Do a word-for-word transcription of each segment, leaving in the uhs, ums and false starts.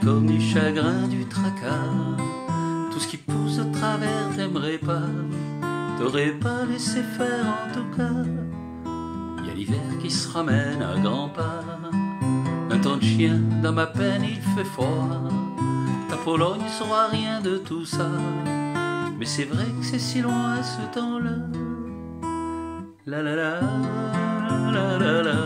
comme du chagrin, du tracas. Tout ce qui pousse de travers, t'aimerais pas, t'aurais pas laissé faire en tout cas. Y a l'hiver qui se ramène à grands pas, un temps de chien dans ma peine, il fait froid. Ta Pologne saura rien de tout ça, mais c'est vrai que c'est si loin ce temps-là. La la la la la la.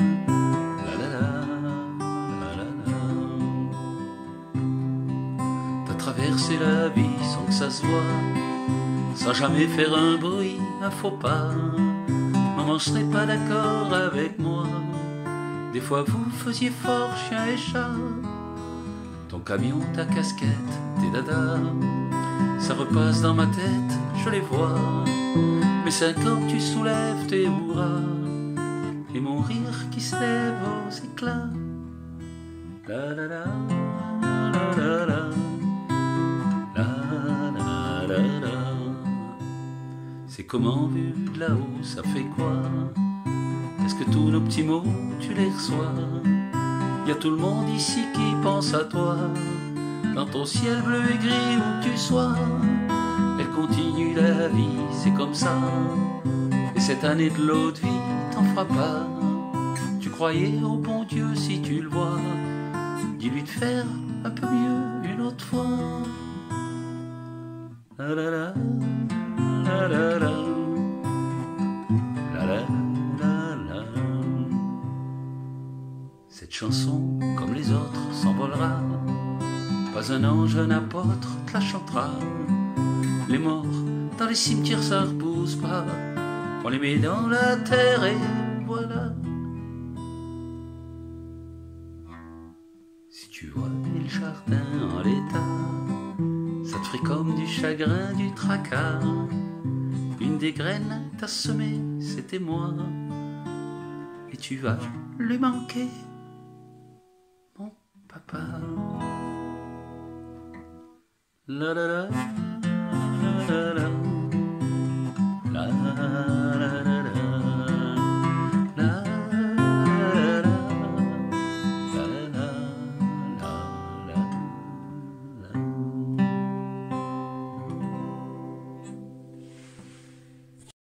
Traverser la vie sans que ça se voit, sans jamais faire un bruit, un faux pas. Maman, je serais pas d'accord avec moi. Des fois vous faisiez fort chien et chat. Ton camion, ta casquette, tes dadas, ça repasse dans ma tête, je les vois. Mes cinq ans tu soulèves tes hurrahs, et mon rire qui se lève aux éclats. La la la la la la. C'est comment vu de là-haut, ça fait quoi? Est-ce que tous nos petits mots, tu les reçois? Y a tout le monde ici qui pense à toi, dans ton ciel bleu et gris où que tu sois. Elle continue la vie, c'est comme ça, et cette année de l'autre vie, t'en feras pas. Tu croyais au bon Dieu si tu le vois, dis-lui de faire un peu mieux une autre fois. La la la. La la la, la la la la. Cette chanson, comme les autres, s'envolera. Pas un ange, un apôtre te la chantera. Les morts, dans les cimetières, ça repousse pas. On les met dans la terre et voilà. Si tu vois le jardin en l'état, ça te ferait comme du chagrin, du tracas. Une des graines t'as semé, c'était moi, et tu vas lui manquer, mon papa. La la la la la la la la.